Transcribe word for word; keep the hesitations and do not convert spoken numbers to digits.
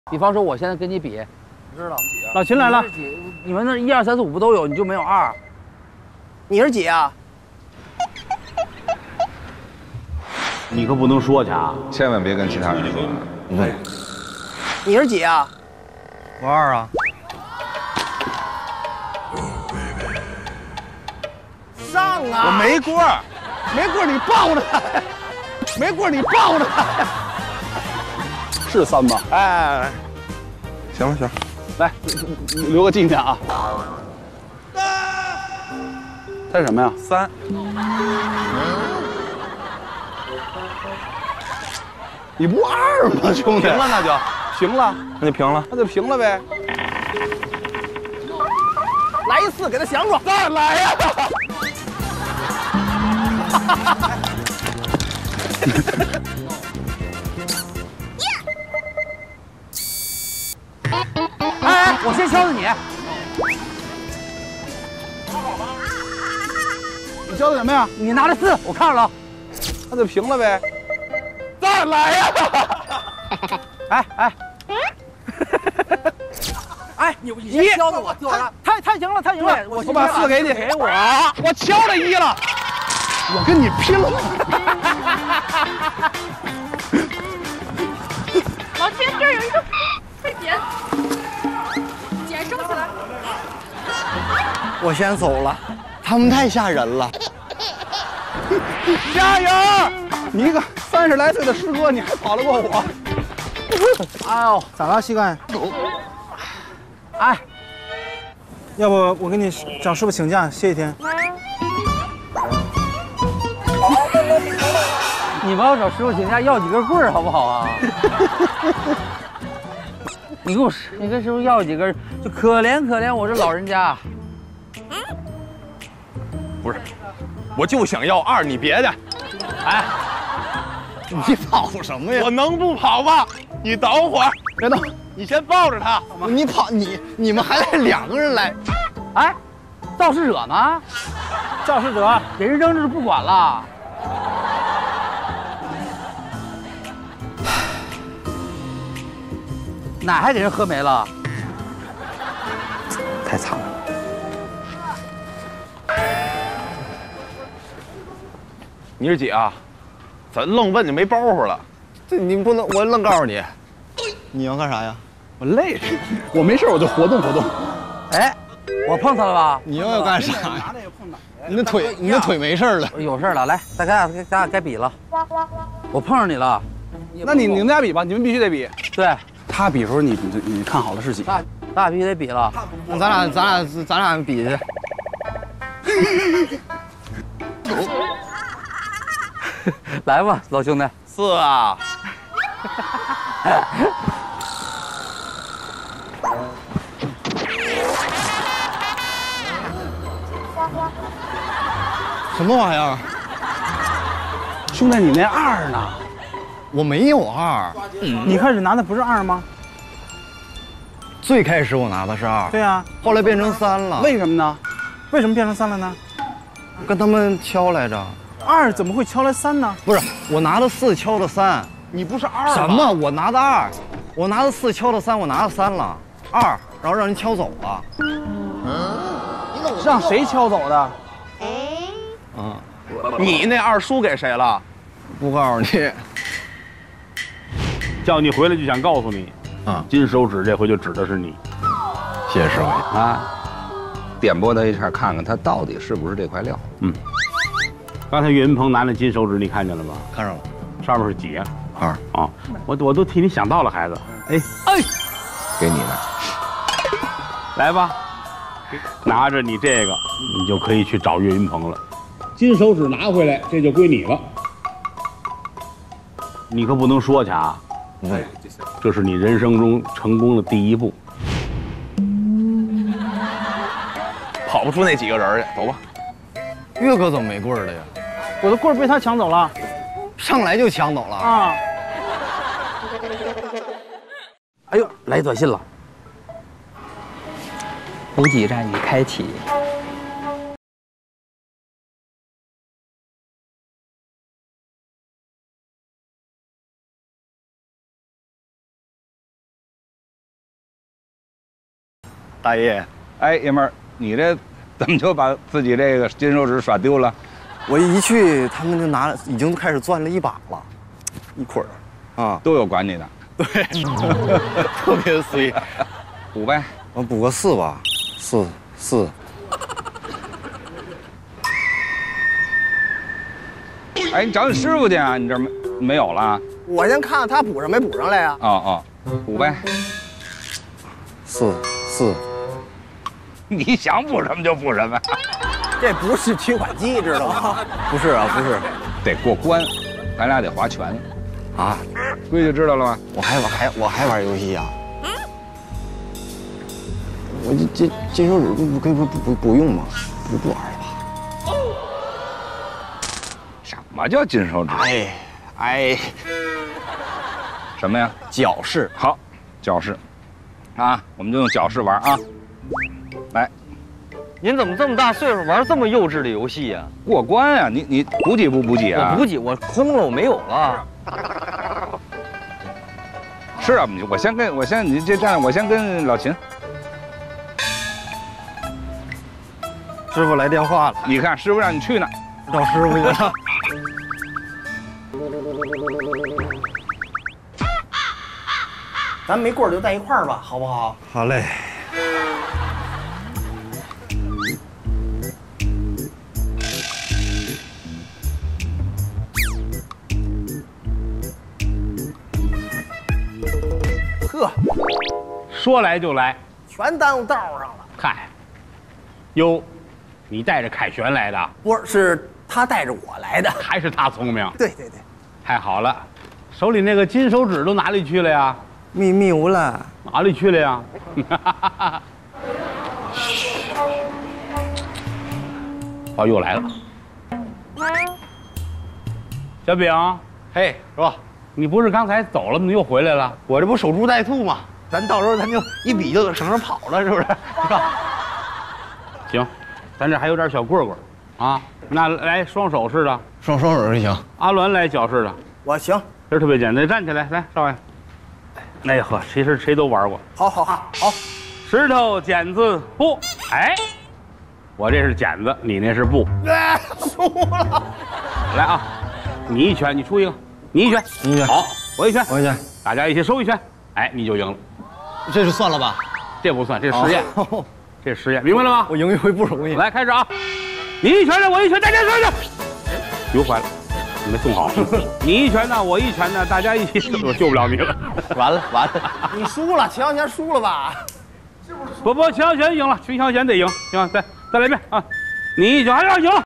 比方说，我现在跟你比，知道？ 老秦来了， 你们那一二三四五不都有，你就没有二？ 你是几啊？ 你可不能说去啊！ 千万别跟其他人说。 对，你是几啊？ 我二啊。 上啊！ 我没锅，没锅你抱着他，没锅你抱着他。是三吧？ 哎，行了行了， 来留个纪念啊。猜什么呀？ 三。 你不二吗，兄弟？ 平了那就平了， 那就平了， 那就平了呗。 来一次，给他降住。 再来呀！ 哎，我先敲的你。 你教的什么呀？ 你拿的四，我看了。 那就平了呗。再来呀！ 哎哎。哎，你你先敲的我，他他他赢了，他赢了，我我把四给你， 给我， 我敲了一了，我跟你拼了！ 老秦，这儿有一个，快捡，捡收起来。 我先走了，他们太吓人了。 加油！你一个三十来岁的师哥，你还跑得过我？ 哎呦， 咋了，膝盖？ 哎， 要不我给你找师傅请假歇一天？ 你帮我找师傅请假要几根棍儿好不好啊？你给我，你跟师傅要几根，就可怜可怜我这老人家。 不是，我就想要二，你别的。 哎， 你跑什么呀？ 我能不跑吗？你等会儿， 别动， 你先抱着他。 你跑你你们还来两个人来？ 哎，肇事者呢？ 肇事者给人扔这就不管了。奶还给人喝没了， 太惨了。 你是几啊？怎愣问就没包袱了？ 这你不能，我愣告诉你，你要干啥呀？ 我累着，我没事我就活动活动。 哎，我碰他了吧？ 你又要干啥呀？你的腿，你的腿没事了。 有事了，来，咱俩咱俩该比了。我碰上你了， 那你你们俩比吧，你们必须得比。 对， 他比的时候你你你看好的是几？ 咱咱俩必须得比了。 那咱俩咱俩咱俩比去。 来吧，老兄弟。 四啊。 什么玩意儿？ 兄弟，你那二呢？ 我没有二。 你开始拿的不是二吗？ 最开始我拿的是二， 对啊， 后来变成三了。 为什么呢？ 为什么变成三了呢？ 跟他们敲来着。 二怎么会敲来三呢？ 不是，我拿的四敲的三。 你不是二吗？ 什么？我拿的二，我拿的四敲的三，我拿的三了，二，然后让人敲走了。 让谁敲走的？ 嗯， 你那二输给谁了？ 不告诉你。 叫你回来就想告诉你， 啊， 金手指这回就指的是你。 谢谢师傅啊，点拨他一下，看看他到底是不是这块料。 嗯，刚才岳云鹏拿那金手指你看见了吗？ 看上了。 上面是几啊？ 二啊，我我都替你想到了，孩子。哎哎， 给你的。 来吧，拿着你这个，你就可以去找岳云鹏了。金手指拿回来，这就归你了。你可不能说去啊！ 对， 这是你人生中成功的第一步。 跑不出那几个人去，走吧。 岳哥怎么没棍儿了呀？ 我的棍儿被他抢走了。 上来就抢走了啊！ 哎呦，来短信了。 补给站已开启。 大爷， 哎，爷们儿，你这怎么就把自己这个金手指耍丢了？ 我一去，他们就拿了，已经开始攥了一把了，一捆儿，啊， 都有管你的。 对，特别衰。 补呗， 我补个四吧，四四。 哎，你找你师傅去啊！你这儿没没有了？ 我先看看他补上没补上来呀。 哦哦，补呗。 四四。 你想补什么就补什么。 这不是取款机，知道吗？ 不是啊，不是， 得过关，咱俩得划拳。 啊， 规矩知道了吗？ 我还玩还我还玩游戏呀、啊？我这这金手指不不不不不用吗？不不玩了吧？ 什么叫金手指？ 哎哎， 什么呀？ 脚式。 好，脚式，啊，我们就用脚式玩啊。来， 您怎么这么大岁数玩这么幼稚的游戏呀、啊？ 过关呀、啊！你你补给不补给啊？ 我补给，我空了，我没有了。 是啊，我先跟我先你这这样，我先跟老秦。 师傅来电话了， 你看师傅让你去呢， 找师傅去了。 咱没棍儿就在一块儿吧，好不好？ 好嘞。 呵， 说来就来， 全耽误道上了。 嗨，哟，你带着凯旋来的？ 不是，是他带着我来的。 还是他聪明？ 对对对， 太好了，手里那个金手指都哪里去了呀？ 秘密无了， 哪里去了呀？哦，又来了。小饼， 嘿，是吧？ 你不是刚才走了，怎么又回来了？ 我这不守株待兔吗？咱到时候咱就一比就省着跑了，是不是？是吧？ 行，咱这还有点小棍棍，啊，那来双手式的， 双双手就行。 阿鸾来脚式的， 我行， 这特别简单，站起来，来，少爷。哎呀呵，其实谁都玩过。 好好好好， 石头剪子布，哎，我这是剪子，你那是布。 哎，输了。 来啊，你一拳，你出一个，你一拳， 你一拳好，我一拳， 我一拳， 大家一起收一拳，哎，你就赢了。 这是算了吧？ 这不算，这是实验，这是实验，明白了吗？ 我赢一回不容易。 来，开始啊！你一拳呢，我一拳，大家上去。又坏了，你没送好。你一拳呢，我一拳呢，大家一起，我救不了你了。 完了完了， 你输了，秦霄贤输了吧？ 不不，秦霄贤赢了，秦霄贤得赢。行，再再来一遍啊！你一拳，哎呀，赢了。